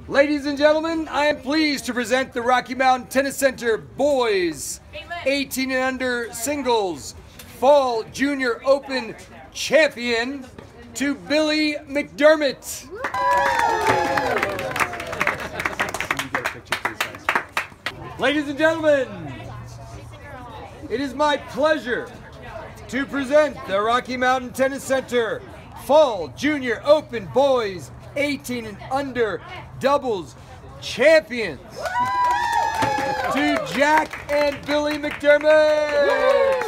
Ladies and gentlemen, I am pleased to present the Rocky Mountain Tennis Center Boys 18 and Under Singles Fall Junior Open Champion to Billy McDermott. Ladies and gentlemen, it is my pleasure to present the Rocky Mountain Tennis Center Fall Junior Open Boys 18 and Under Doubles Champions to Jack and Billy McDermott.